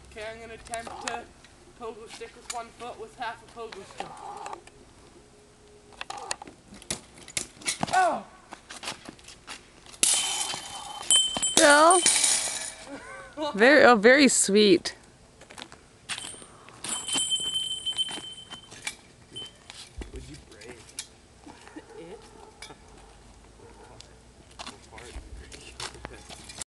Okay, I'm going to attempt to pogo stick with one foot with half a pogo stick. Oh! Bill? Very sweet.